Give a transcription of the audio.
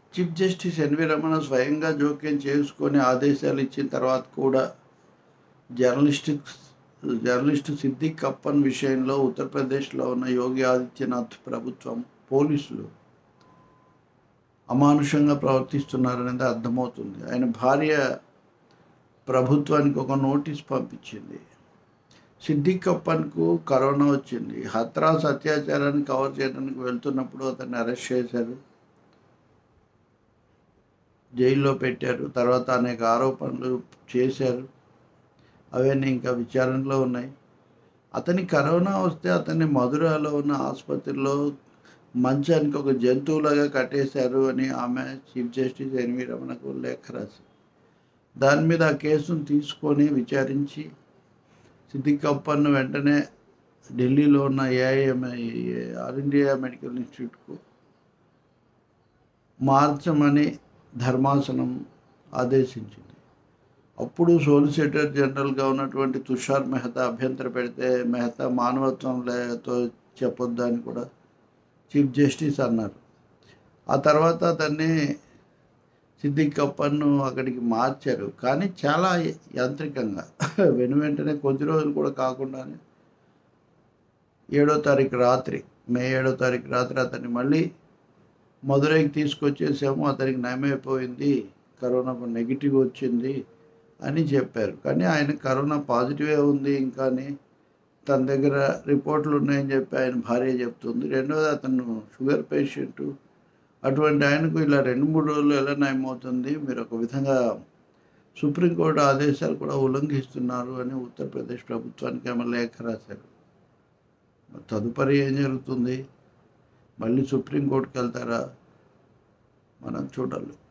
Chief justice N V Ramana స్వయంగా జోక్యం చేసుకొని ఆదేశాలు ఇచ్చిన తర్వాత కూడా జర్నలిస్టు సిద్దిక్ అప్పన్ విషయంలో ఉత్తరప్రదేశ్లో ఉన్న యోగి ఆదిత్యనాథ్ ప్రభుత్వం పోలీసులు అమానుషంగా ప్రవర్తిస్తున్నారనేది అర్థమవుతుంది. ఆయన భార్య ప్రభుత్వానికి ఒక నోటీస్ పంపించింది. సిద్దిక్ అప్పన్కు కరోనా వచ్చింది. హత్రాస్ అత్యాచారాన్ని కవర్ చేయడానికి వెళ్తున్నప్పుడు అతన్ని అరెస్ట్ చేశారు, జైల్లో పెట్టారు. తర్వాత అనేక ఆరోపణలు చేశారు, అవన్నీ ఇంకా విచారణలో ఉన్నాయి. అతనికి కరోనా వస్తే అతన్ని మధురాలో ఉన్న ఆసుపత్రిలో మంచానికి ఒక జంతువులాగా కట్టేశారు అని ఆమె చీఫ్ జస్టిస్ ఎన్వి రమణకు లేఖ రాసి, దాని మీద ఆ కేసును తీసుకొని విచారించి సిద్దిక్ అప్పన్ను వెంటనే ఢిల్లీలో ఉన్న ఆల్ ఇండియా మెడికల్ ఇన్స్టిట్యూట్కు మార్చమని ధర్మాసనం ఆదేశించింది. అప్పుడు సోలిసిటర్ జనరల్గా ఉన్నటువంటి తుషార్ మెహతా అభ్యంతర పెడితే మెహతా మానవత్వం లేతో చెప్పొద్దని కూడా చీఫ్ జస్టిస్ అన్నారు. ఆ తర్వాత అతన్ని సిద్దిక్ అప్పన్ను అక్కడికి మార్చారు, కానీ చాలా యాంత్రికంగా వెంటనే కొద్ది రోజులు కూడా కాకుండానే 7వ తారీఖు రాత్రి మే 7వ తారీఖు రాత్రి అతన్ని మళ్ళీ మదురైకి తీసుకొచ్చేసాము, అతనికి నయమైపోయింది, కరోనా నెగిటివ్ వచ్చింది అని చెప్పారు. కానీ ఆయన కరోనా పాజిటివే ఉంది ఇంకాని తన దగ్గర రిపోర్ట్లు ఉన్నాయని చెప్పి ఆయన భార్య చెప్తుంది. రెండవది అతను షుగర్ పేషెంటు, అటువంటి ఆయనకు ఇలా 2-3 రోజులు ఎలా నయమవుతుంది, మీరు ఒక విధంగా సుప్రీంకోర్టు ఆదేశాలు కూడా ఉల్లంఘిస్తున్నారు అని ఉత్తరప్రదేశ్ ప్రభుత్వానికి ఆమె లేఖ రాశారు. తదుపరి ఏం జరుగుతుంది, మళ్ళీ సుప్రీంకోర్టుకి వెళ్తారా, మనం చూడాలి.